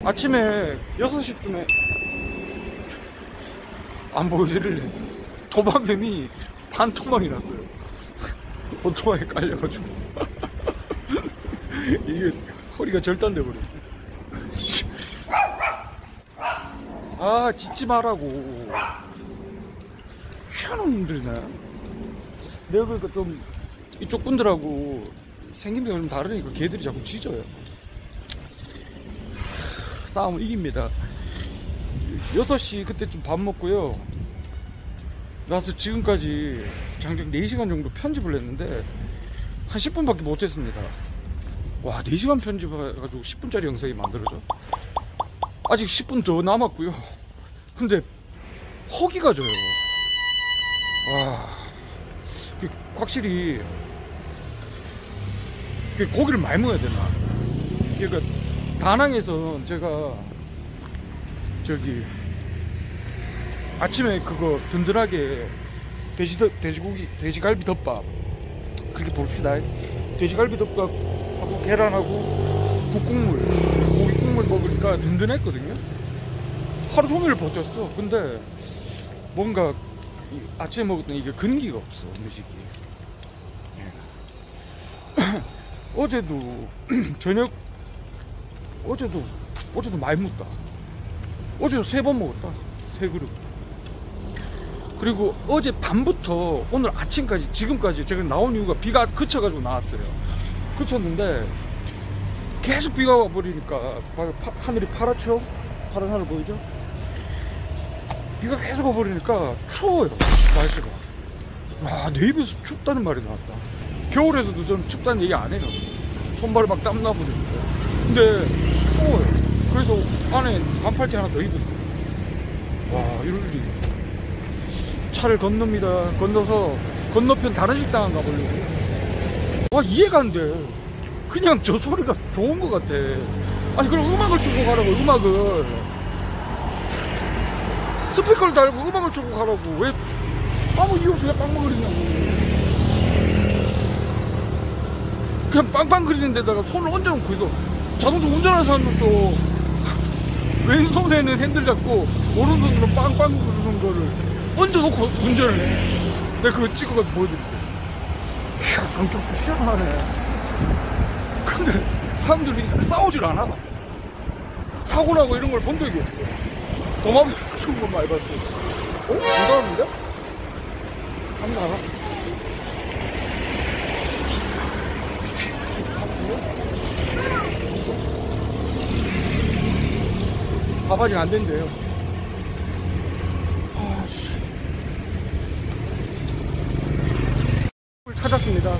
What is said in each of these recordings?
아침에 6시쯤에 안 보여드릴래. 도마뱀이 반토막이 났어요. 오토바이에 깔려가지고 이게 허리가 절단돼 버렸어. 아, 짖지 말라고. 희한한 놈들이네. 내가 그러니까 좀 이쪽 분들하고 생김새가 좀 다르니까 걔들이 자꾸 짖어요. 싸움을 이깁니다. 6시 그때쯤 밥 먹고요. 나서 지금까지 장작 4시간 정도 편집을 했는데 한 10분밖에 못했습니다. 와, 4시간 편집해가지고 10분짜리 영상이 만들어져? 아직 10분 더 남았고요. 근데 허기가 져요. 와, 확실히 고기를 많이 먹어야 되나. 그러니까 다낭에서 제가 저기 아침에 그거 든든하게 돼지갈비 덮밥, 그렇게 봅시다. 돼지갈비 덮밥하고 계란하고 국국물, 고기 국물 먹으니까 든든했거든요. 하루 종일 버텼어. 근데 뭔가 아침에 먹었던 이게 근기가 없어, 음식이. 어제도 저녁, 어제도 많이 먹다. 어제도 3번 먹었다. 3그릇. 그리고 어제 밤부터 오늘 아침까지, 지금까지 제가 나온 이유가 비가 그쳐가지고 나왔어요. 그쳤는데 계속 비가 와버리니까 하늘이 파랗죠? 파란 하늘 보이죠? 비가 계속 와버리니까 추워요, 날씨가. 아, 내 입에서 춥다는 말이 나왔다. 겨울에서도 저는 춥다는 얘기 안 해요. 손발이 막 땀나 버리는데. 근데 추워요. 그래서 안에 반팔티 하나 더 입었어요. 와, 이럴 일이. 차를 건넙니다. 건너서 건너편 다른 식당 가보려고. 와, 이해가 안 돼. 그냥 저 소리가 좋은 것 같아. 아니, 그럼 음악을 틀고 가라고. 음악을 스피커를 달고 음악을 틀고 가라고. 왜 아무 이유 없이 빵빵거리냐고. 그냥 빵빵 거리는 데다가 손을 얹어놓고 있어. 자동차 운전하는 사람들도 왼손에는 핸들 잡고 오른손으로 빵빵 거리는 거를 얹어놓고 운전을 해. 내가 그거 찍어가서 보여드릴게. 이야, 성격도 희한하네. 근데 사람들이 싸우질 않아. 사고 나고 이런 걸 본 적이 없어. 도마뱀 죽은 건 많이 봤어. 어? 부담인데? 한번 알아? 밥 아직 안 된대요. 찾았습니다.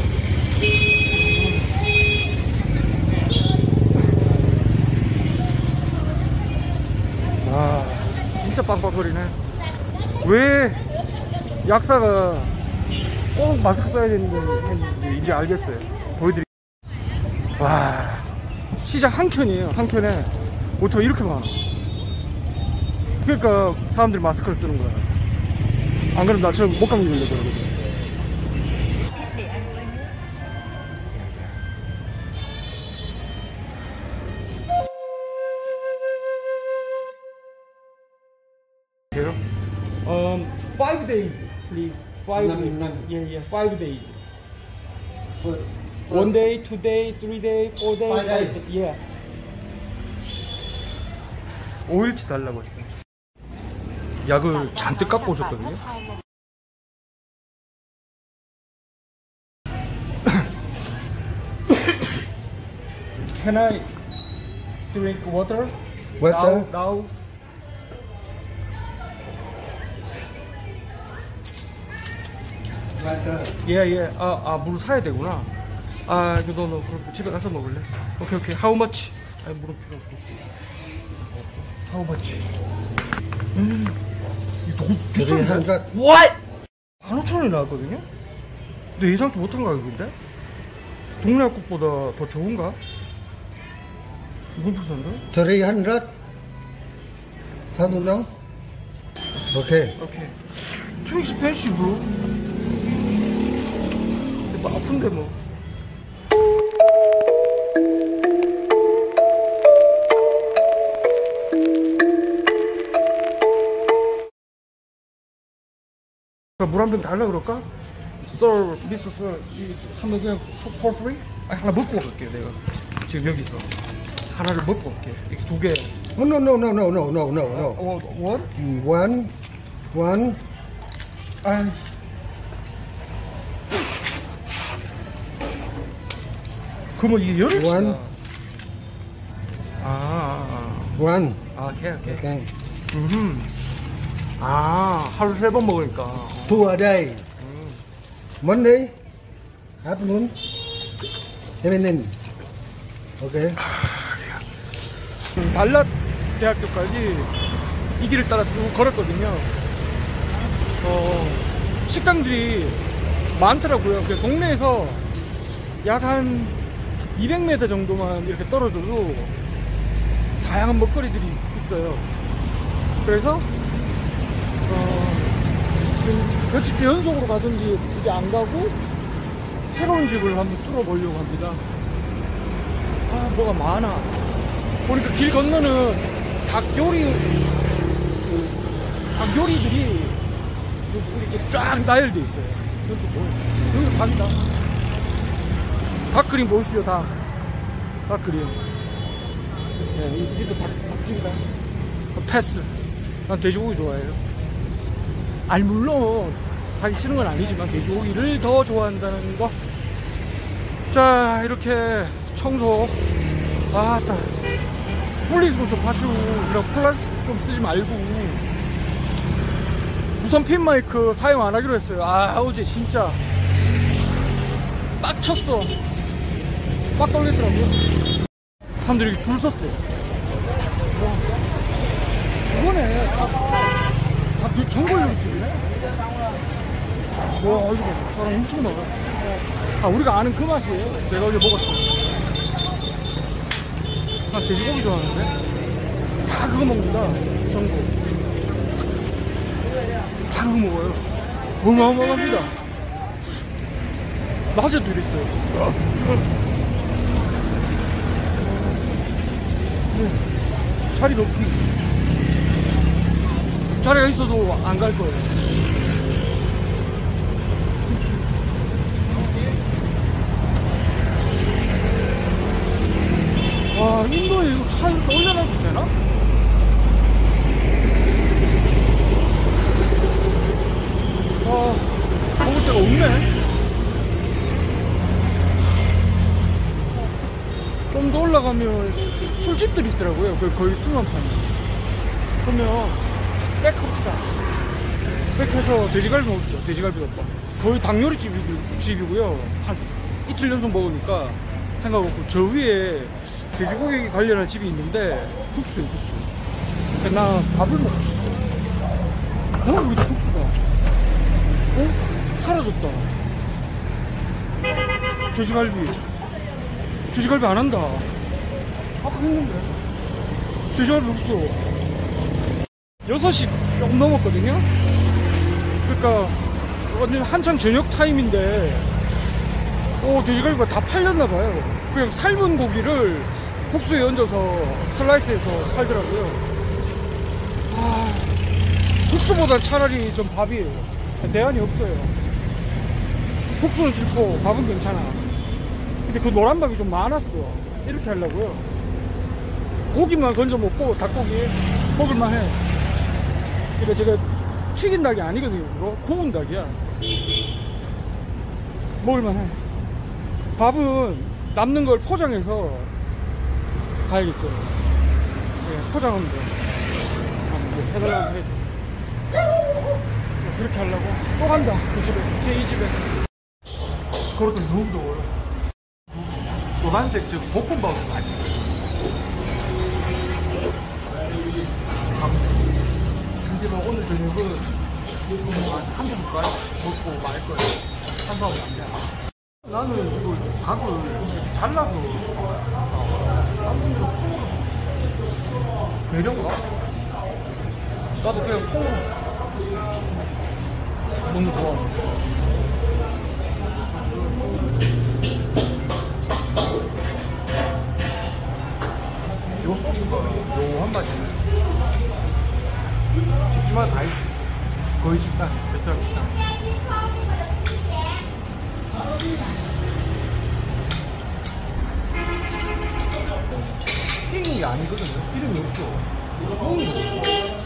와, 진짜 빵빵거리네. 왜 약사가 꼭 마스크 써야 되는지 이제 알겠어요. 보여드릴게요. 와, 시장 한 켠이에요. 한 켠에 오토바이 이렇게 많아. 그러니까 사람들이 마스크를 쓰는 거야. 안 그러면 나처럼 목감기 걸려 그러거든. Okay. 5 days, please. 5 days. Yeah, 5 days. 1 day, 2 day, 3 day, 4 day. 5 days. Yeah. 5일치 달라고 했어. 약을 잔뜩 갖고 오셨거든요. Can I drink water? Water? Now. 예. 물을 사야 되구나. 아, 이거 너 그럼 집에 가서 먹을래? 오케이. How much? 아니, 물은 필요 없고. How much? 이거 너무 비싼데? What? 15,000원이 나왔거든요? 근데 예상치 못한 가격인데? 동네 약국보다 더 좋은가? 이건 비싼데? 300? $1,000? Okay. 오케이. Too expensive, bro. 뭐 아픈데 뭐. 물 한 병 달라 그럴까? Sir, Mr. Sir, 한번 그냥 for free? 아니, 하나 먹고 갈게요. 내가 지금 여기서 하나를 먹고 갈게. 이렇게 두 개. Oh, no, no, no, no, no, no, no, no. What? One. 아, 그러면 이게 열을 One. One. 오케이. Okay. 하루 3번 먹으니까. 2 a day. Monday, afternoon, evening. Okay. 달랏 대학교까지 이 길을 따라 쭉 걸었거든요. 식당들이 많더라고요. 그 동네에서 약 한 200m 정도만 이렇게 떨어져도 다양한 먹거리들이 있어요. 그래서 지금 며칠째 연속으로 가든지 이제 안 가고 새로운 집을 한번 뚫어보려고 합니다. 뭐가 많아. 보니까 길 건너는 닭요리들이 이렇게 쫙 나열돼 있어요. 이것도 뭐예요? 여기 닭이다. 닭그림 보시죠, 닭그림. 네, 이것도 닭집이다. 패스. 난 돼지고기 좋아해요. 아니, 물론 닭이 싫은 건 아니지만 돼지고기를 더 좋아한다는 거. 자, 이렇게 청소. 아따, 분리수거 좀 하시고 이런 플라스틱 좀 쓰지 말고 무선 핀 마이크 사용 안 하기로 했어요. 어제 진짜 빡쳤어. 빡 떨리더라고요. 사람들이 이렇게 줄 섰어요. 이거네. 다 전골요리 집이네. 와, 이거 사람 엄청 많아. 우리가 아는 그 맛이에요. 내가 어제 먹었어. 난 돼지고기 좋아하는데 다 그거 먹는다. 전국 다 그거 먹어요. 어마어마합니다. 낮에도 이랬어요. 자리 높은 자리가 있어도 안 갈 거예요. 인도에 이거 차 이렇게 올려놔도 되나? 먹을 데가 없네. 좀 더 올라가면 술집들이 있더라고요. 거의 술만판이. 그러면 백합시다. 백해서 돼지갈비 먹죠. 돼지갈비 덮밥. 거의 닭요리 집이고요. 한 이틀 연속 먹으니까 생각 없고, 저 위에 돼지고기 관련한 집이 있는데 국수요, 국수. 나 밥을 먹고 싶어. 여기 국수가 사라졌다. 돼지갈비 안 한다. 아까 했는데 돼지갈비 없어. 6시 조금 넘었거든요. 그러니까 완전 한창 저녁 타임인데 돼지갈비가 다 팔렸나봐요. 그냥 삶은 고기를 국수에 얹어서 슬라이스해서 팔더라고요. 국수보다 차라리 좀 밥이에요. 대안이 없어요. 국수는 싫고 밥은 괜찮아. 근데 그 노란 밥이 좀 많았어. 이렇게 하려고요. 고기만 건져 먹고 닭고기 먹을만 해. 그러니까 제가 튀긴 닭이 아니거든요. 구운 닭이야. 먹을만 해. 밥은 남는 걸 포장해서 가야겠어요. 네, 포장하면 돼. 해달라고 해줘. 그렇게 하려고 또 간다. 그 집에, 이 집에. 그것도 너무 더워요. 노란색 저 볶음밥은 맛있어요. 근데 뭐 오늘 저녁은 한 숟갈 먹고 말 거예요. 한사업 안 돼. 나는 이걸 닭을 잘라서 딴 분들은 콩으로 배려인가? 나도 그냥 콩으로 너무 좋아. 요 소스가 묘한 맛이네. 집집마다 다 있어. 거의 식당, 베트남 식당. 튀김이 아니거든요. 기름이 없어. 소금이 없어.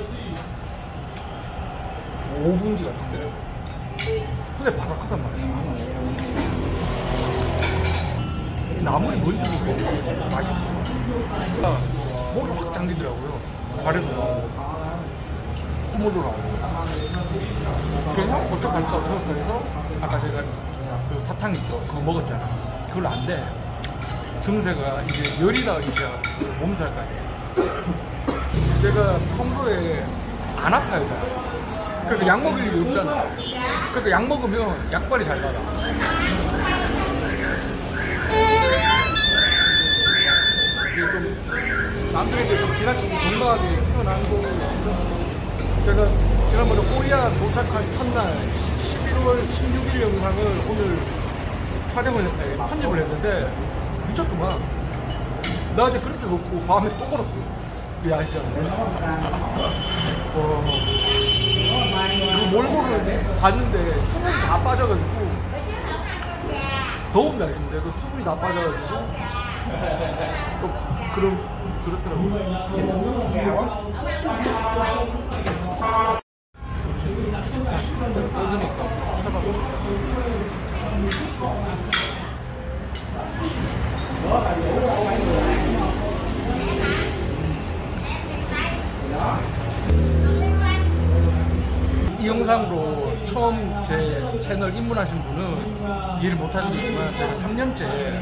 5분기 같은데. 근데 바삭하단 말이야. 나물이 뭔지 모르겠고 맛있어. 목이 확 잠기더라고요. 발에도 나오고 콧물도 나오고. 그래서 어떡할까 생각해서 아까 제가 그 사탕 있죠. 그거 먹었잖아. 그걸 안 돼. 증세가 이제 열이 나기 시작하고 몸살까지. 제가 평소에 안 아파요. 그러니까 약 먹을 일이 없잖아. 그러니까 약 먹으면 약발이 잘 받아. 이게 좀 남들에게 좀 지나치게 건강하게 표현하는 거. 제가 지난번에 코리아 도착한 첫날 11월 16일 영상을 오늘 편집을 했는데 미쳤구만. 나 어제 그렇게 걷고 밤에 또 걸었어요. 그게 아시잖아요. 그 몰골을 봤는데 수분이 다 빠져가지고 더운 날씨인데 그 수분이 다 빠져가지고 좀 그렇더라고요. 떠드니까 쳐다보고. 이 영상으로 처음 제 채널 입문하신 분은 이해를 못하시겠지만 제가 3년째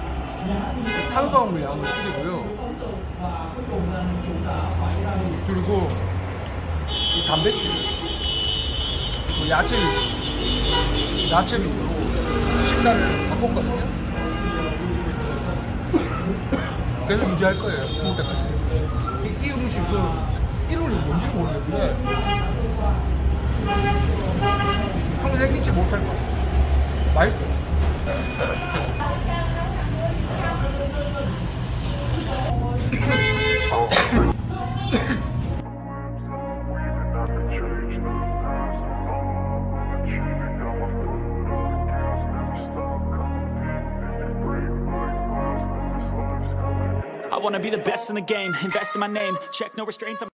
탄수화물 양을 줄이고요. 그리고 이 단백질, 그 야채 위주로 식단을 바꿨거든요. 계속 유지할 거예요. 죽을 때까지. 이 음식은 이름이 뭔지 모르겠는데 평생 잊지 못할 거예요. 맛있어요. I wanna be the best in the game, invest in my name, check no restraints.